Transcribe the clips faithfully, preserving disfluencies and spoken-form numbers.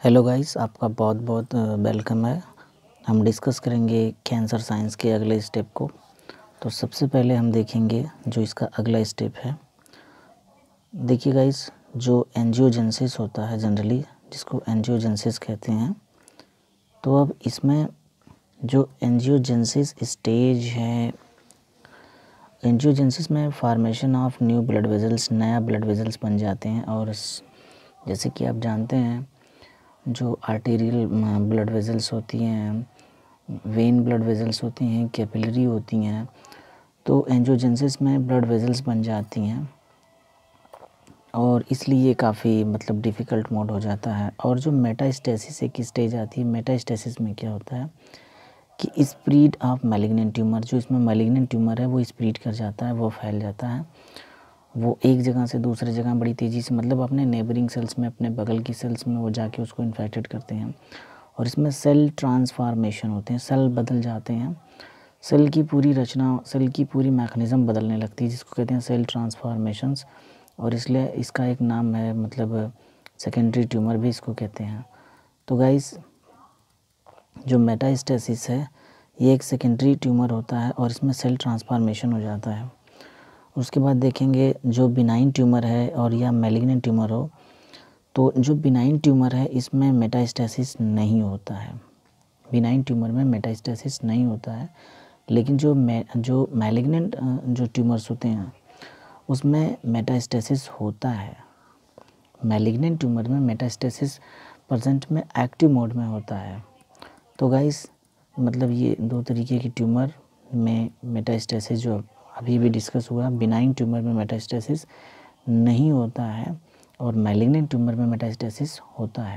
Hello guys, आपका बहुत बहुत वेलकम है। हम डिस्कस करेंगे कैंसर साइंस के अगले स्टेप को। तो सबसे पहले हम देखेंगे जो इसका अगला स्टेप है। देखिए गाइस, जो एंजियोजेनेसिस होता है जनरली, जिसको एंजियोजेनेसिस कहते हैं, तो अब इसमें जो एंजियोजेनेसिस स्टेज है, एंजियोजेनेसिस में formation of new blood vessels, नया ब्लड वेजल्स बन जाते हैं। और जैसे कि आप जानते हैं, जो आर्टेरियल ब्लड वेजल्स होती हैं, वेन ब्लड वेजल्स होती हैं, कैपिलरी होती हैं, तो एंजियोजेनेसिस में ब्लड वेजल्स बन जाती हैं और इसलिए ये काफ़ी मतलब डिफ़िकल्ट मोड हो जाता है। और जो मेटास्टेसिस एक स्टेज आती है, मेटास्टेसिस में क्या होता है कि स्प्रीड ऑफ मैलिग्नेंट ट्यूमर, जो इसमें मैलिग्नेंट ट्यूमर है वो स्प्रीड कर जाता है, वो फैल जाता है, वो एक जगह से दूसरे जगह बड़ी तेज़ी से, मतलब अपने नेबरिंग सेल्स में, अपने बगल की सेल्स में वो जाके उसको इन्फेक्टेड करते हैं। और इसमें सेल ट्रांसफॉर्मेशन होते हैं, सेल बदल जाते हैं, सेल की पूरी रचना, सेल की पूरी मैकेनिज़्म बदलने लगती है, जिसको कहते हैं सेल ट्रांसफॉर्मेशंस। और इसलिए इसका एक नाम है, मतलब सेकेंडरी ट्यूमर भी इसको कहते हैं। तो गाइस, जो मेटास्टेसिस है ये एक सेकेंडरी ट्यूमर होता है और इसमें सेल ट्रांसफॉर्मेशन हो जाता है। उसके बाद देखेंगे जो बिनाइन ट्यूमर है और या मैलिग्नेंट ट्यूमर हो, तो जो बिनाइन ट्यूमर है इसमें मेटास्टेसिस नहीं होता है, बिनाइन ट्यूमर में मेटास्टेसिस नहीं होता है। लेकिन जो मे जो मैलिग्नेंट जो ट्यूमर्स होते हैं उसमें मेटास्टेसिस होता है। मैलिग्नेंट ट्यूमर में मेटास्टेसिस प्रेजेंट में एक्टिव मोड में होता है। तो गाइस, मतलब ये दो तरीके की ट्यूमर में मेटास्टेसिस जो अभी भी डिस्कस हुआ, बिनाइन ट्यूमर में मेटास्टेसिस नहीं होता है और मैलिग्नेंट ट्यूमर में मेटास्टेसिस होता है।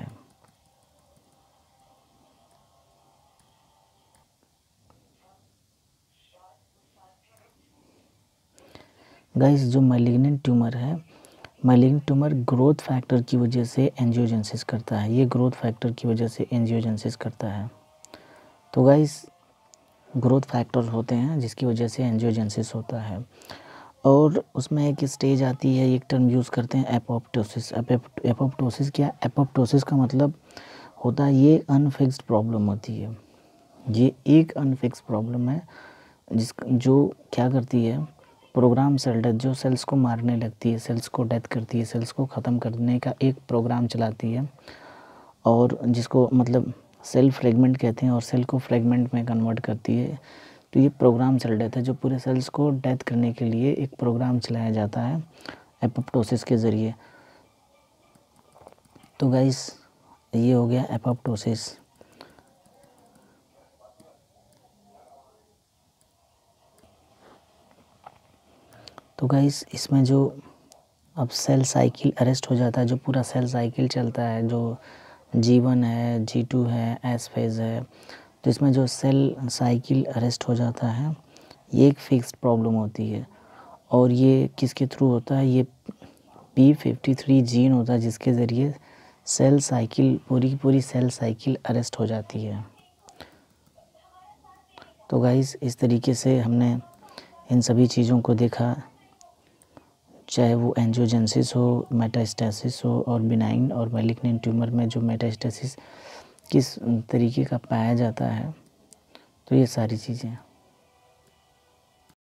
गाइस, जो मैलिग्नेंट ट्यूमर है, मैलिग्नेंट ट्यूमर ग्रोथ फैक्टर की वजह से एंजियोजेनेसिस करता है, ये ग्रोथ फैक्टर की वजह से एंजियोजेनेसिस करता है। तो गाइस, ग्रोथ फैक्टर होते हैं जिसकी वजह से एंजियोजेनेसिस होता है। और उसमें एक स्टेज आती है, एक टर्म यूज़ करते हैं एपोप्टोसिस। एपोप्टोसिस क्या? एपोप्टोसिस का मतलब होता है ये अनफिक्स्ड प्रॉब्लम होती है, ये एक अनफिक्स प्रॉब्लम है जिस जो क्या करती है, प्रोग्राम सेल डेथ, जो सेल्स को मारने लगती है, सेल्स को डेथ करती है, सेल्स को ख़त्म करने का एक प्रोग्राम चलाती है, और जिसको मतलब सेल फ्रेगमेंट कहते हैं, और सेल को फ्रेगमेंट में कन्वर्ट करती है। तो ये प्रोग्राम सेल डेथ है, जो पूरे सेल्स को डेथ करने के लिए एक प्रोग्राम चलाया जाता है एपोप्टोसिस के ज़रिए। तो गाइस, ये हो गया एपोप्टोसिस। तो गाइस, इसमें जो अब सेल साइकिल अरेस्ट हो जाता है, जो पूरा सेल साइकिल चलता है, जो जी वन है, जी टू है, एस फेज़ है, तो इसमें जो सेल साइकिल अरेस्ट हो जाता है ये एक फिक्स्ड प्रॉब्लम होती है। और ये किसके थ्रू होता है? ये पी फिफ्टी थ्री जीन होता है, जिसके ज़रिए सेल साइकिल, पूरी की पूरी सेल साइकिल अरेस्ट हो जाती है। तो गाइस, इस तरीके से हमने इन सभी चीज़ों को देखा, चाहे वो एंजियोजेनेसिस हो, मेटास्टेसिस हो, और बिनाइन और मैलिग्नेंट ट्यूमर में जो मेटास्टेसिस किस तरीके का पाया जाता है। तो ये सारी चीज़ें